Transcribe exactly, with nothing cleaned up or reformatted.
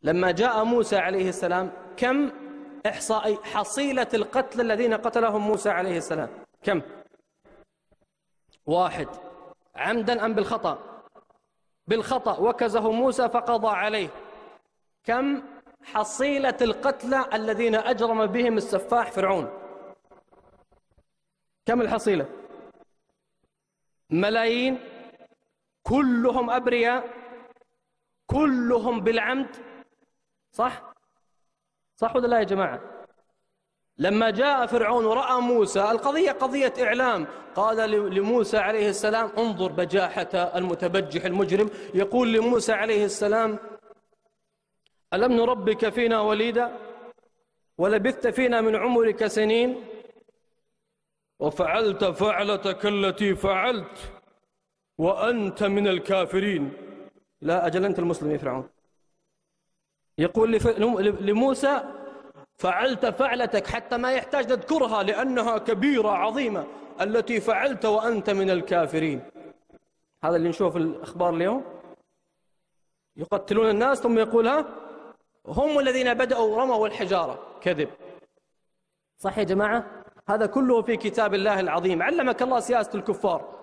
لما جاء موسى عليه السلام كم إحصائي حصيلة القتل الذين قتلهم موسى عليه السلام؟ كم؟ واحد. عمدا أم بالخطأ؟ بالخطأ، وكزه موسى فقضى عليه. كم حصيلة القتلى الذين أجرم بهم السفاح فرعون؟ كم الحصيلة؟ ملايين، كلهم أبرياء، كلهم بالعمد. صح؟ صح ولا لا يا جماعة؟ لما جاء فرعون ورأى موسى، القضية قضية إعلام، قال لموسى عليه السلام انظر بجاحة المتبجح المجرم، يقول لموسى عليه السلام ألم نربك فينا وليدا ولبثت فينا من عمرك سنين وفعلت فعلتك التي فعلت وأنت من الكافرين. لا أجل أنت المسلم يا فرعون. يقول لموسى فعلت فعلتك، حتى ما يحتاج نذكرها لأنها كبيرة عظيمة، التي فعلت وأنت من الكافرين. هذا اللي نشوف الأخبار اليوم، يقتلون الناس ثم يقول ها هم الذين بدأوا رموا الحجارة. كذب. صح يا جماعة؟ هذا كله في كتاب الله العظيم. علمك الله سياسة الكفار.